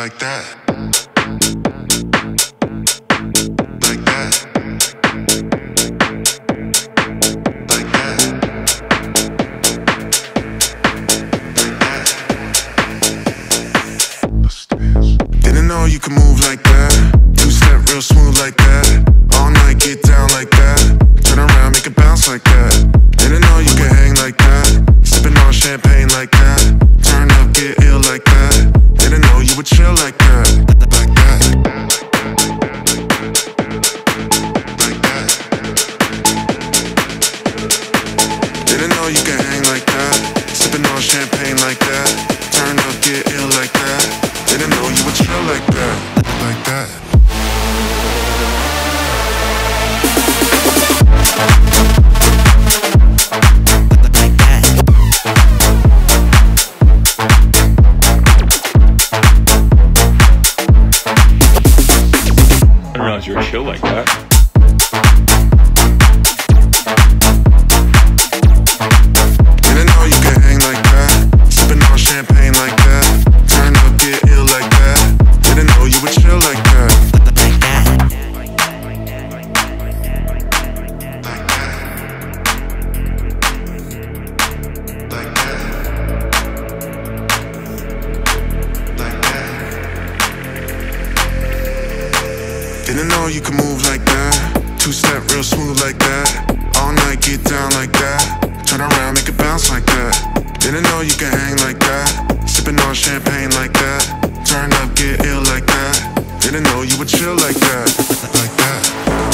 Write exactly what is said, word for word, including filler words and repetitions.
like that. Like that. Like that. Like that. Let's dance. Didn't know you could move like that. Two-step real smooth like that. All night get down like that. Turn around, make it bounce like that. Didn't know you could hang like that. Sipping on champagne like that. Turn up, get ill like that. Didn't know you would chill like that. Like that. Like that. Didn't know you could hang like that. Sipping on champagne like that. Turn up, get ill like that. Didn't know you would chill like that. Like that. You were chill like that. Didn't know you could hang like that. Sipping on champagne like that. Turn up, get ill like that. Didn't know you would chill like that. Like that. Like that. Like that. Like that. Didn't know you could move like that. Two-step real smooth like that. All night get down like that. Turn around, make it bounce like that. Didn't know you could hang like that. Sipping on champagne like that. Turn up, get ill like that. Didn't know you would chill like that. Like that.